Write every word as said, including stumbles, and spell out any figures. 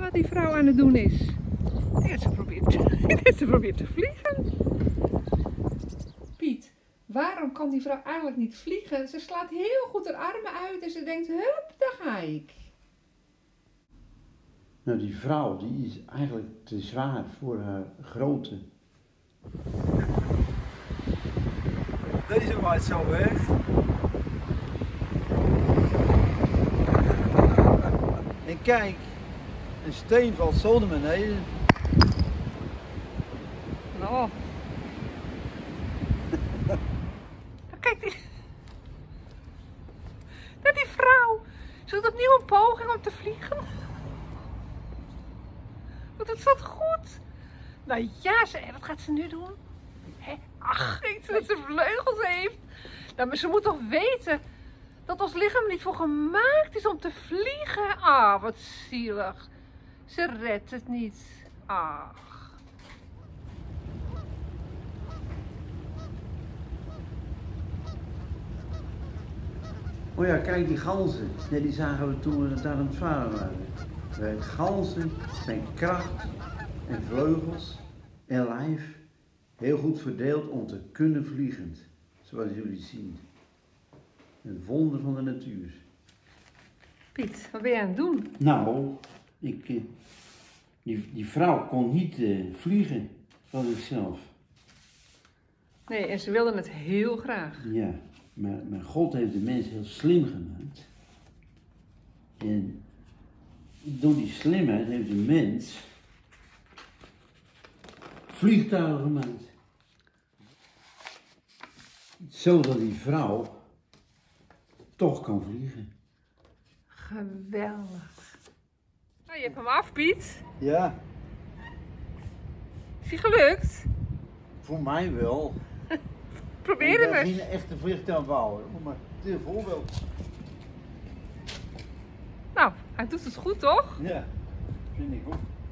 wat die vrouw aan het doen is. Ik denk, ze probeert, ze probeert te vliegen. Piet, waarom kan die vrouw eigenlijk niet vliegen? Ze slaat heel goed haar armen uit en ze denkt, hup, daar ga ik. Nou, die vrouw die is eigenlijk te zwaar voor haar grootte. Deze waait zo weg. En kijk, een steen valt zo naar beneden. Oh. Kijk, die... Dat die vrouw. Ze doet opnieuw een poging om te vliegen. Doet het wat goed. Nou ja, ze... wat gaat ze nu doen? Hè? Ach, iets dat ze vleugels heeft. Nou, maar ze moet toch weten dat ons lichaam niet voor gemaakt is om te vliegen. Ah, wat zielig. Ze redt het niet. Ach. Oh ja, kijk die ganzen. Ja, die zagen we toen we het aan het varen waren. Wij ganzen zijn kracht en vleugels en lijf heel goed verdeeld om te kunnen vliegen. Zoals jullie zien. Een wonder van de natuur. Piet, wat ben je aan het doen? Nou, ik, eh, die, die vrouw kon niet uh, vliegen van zichzelf. Nee, en ze wilden het heel graag. Ja, maar, maar God heeft de mens heel slim gemaakt. En door die slimheid heeft de mens vliegtuigen gemaakt. Zodat die vrouw toch kan vliegen. Geweldig. Nou, je hebt hem af, Piet. Ja, Is hij gelukt? voor mij wel. Probeer hem Ik ben eens. geen echte vliegtuigbouwer, maar het is een voorbeeld. Nou, hij doet het goed, toch? Ja, vind ik ook.